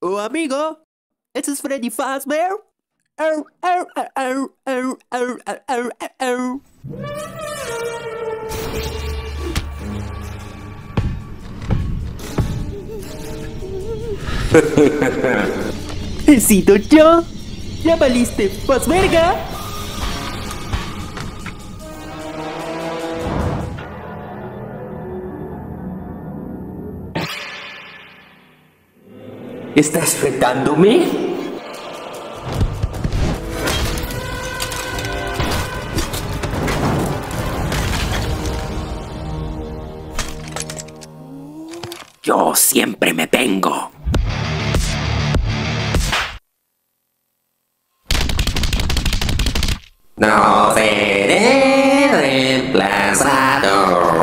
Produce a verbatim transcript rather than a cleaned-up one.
Oh, amigo, ¿este es Freddy Fazbear? Au, au, au, au, au, au, au, au. ¿He sido yo? ¿Ya valiste, Fazverga? ¿Estás retándome? Yo siempre me vengo. No seré reemplazado.